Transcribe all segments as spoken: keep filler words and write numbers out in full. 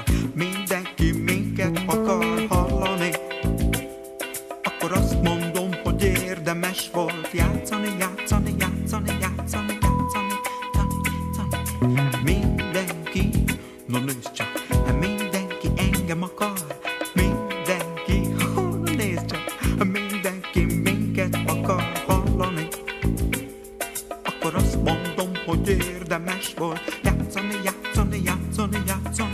mindenki minket akar hallani, akkor azt mondom, hogy érdemes volt játszani, játszani, játszani, játszani, játszani, játszani, játszani. Mindenki, no nézd csak, mindenki engem akar, mindenki, oh, no nézd csak, mindenki minket akar hallani, akkor azt mondom, hogy érdemes volt játszani, játszani, játszani, játszani.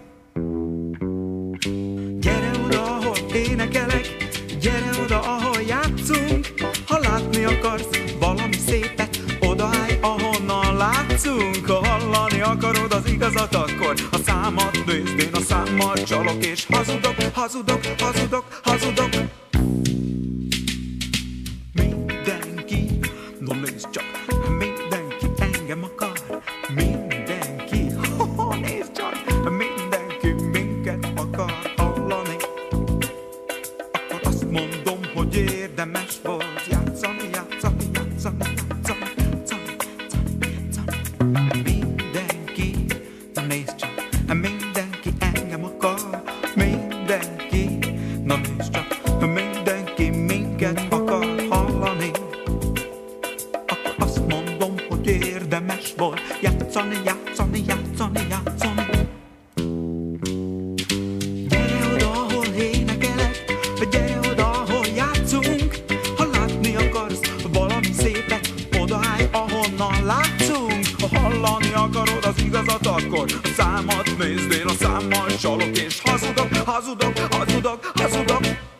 Gyere oda, ahol énekelek, gyere oda, ahol játszunk. Ha látni akarsz valami szépet, odaállj, ahonnan látszunk. Ha hallani akarod az igazat, akkor a számat nézd, én a számmal csalok és hazudok, hazudok, hazudok, hazudok. Mindenki, no nézd csak, mindenki engem akar, mindenki, oh, nézd csak, mindenki minket akar hallani, akkor azt mondom, hogy érdemes volt játszani, játszani, játszani, játszani, játszani, játszani. Mindenki, na nézd csak, mindenki engem akar, mindenki, na nézd csak, mindenki minket akar hallani, akkor azt mondom, hogy érdemes volt játszani, játszani, játszani, játszani. Gyere oda, ahol énekelek, gyere oda, ahol játszunk. Ha látni akarsz valami szépet, odaállj, ahonnan látszunk. Ha hallani akarod az igazat, akkor a számat nézd, én a számmal csalok és hazudok, hazudok, hazudok, hazudok.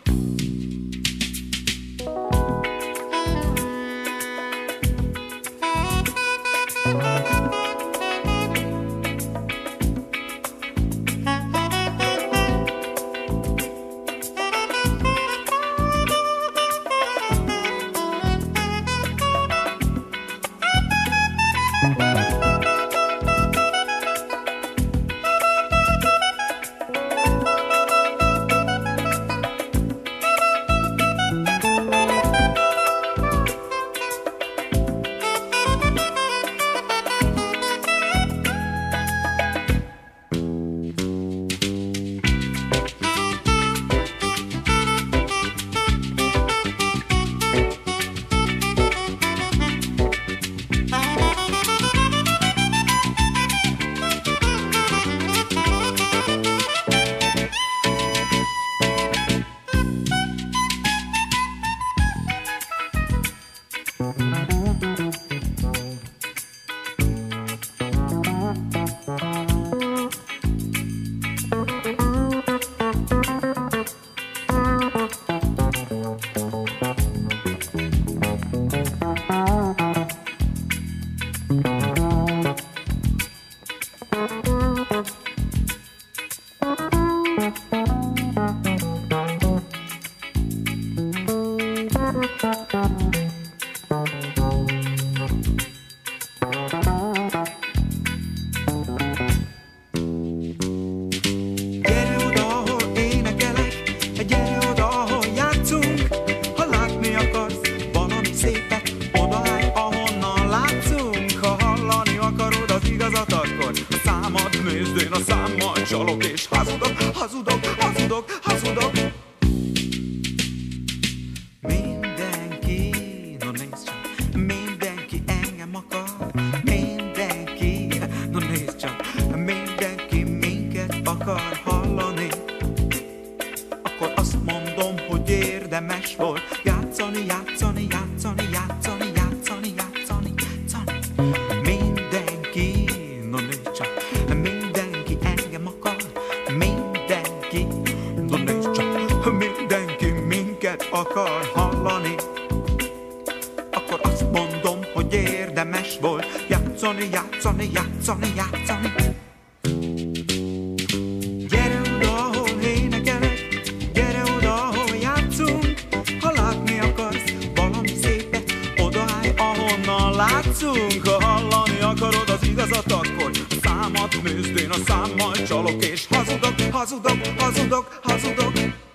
Én a számmal csalok és hazudok, hazudok, hazudok, hazudok. Mindenki, no nézd csak, mindenki engem akar, mindenki, no nézd csak, mindenki minket akar hallani, akkor azt mondom, hogy érdemes volt játszani, játszani, játszani, játszani, játszani, játszani, játszani. Mindenki, no nézd csak, mindenki engem akar, mindenki, no nézd csak, mindenki minket akar hallani, akkor azt mondom, hogy érdemes volt játszani, játszani, játszani, játszani. Gyere oda, ahol énekelek, gyere oda, ahol játszunk. Ha látni akarsz valami szépet, odaállj, ahonnan látszunk. Ha hallani akarod az igazat, akkor a számat nézd, én a számmal csalok és hazudok, hazudok, hazudok, hazudok.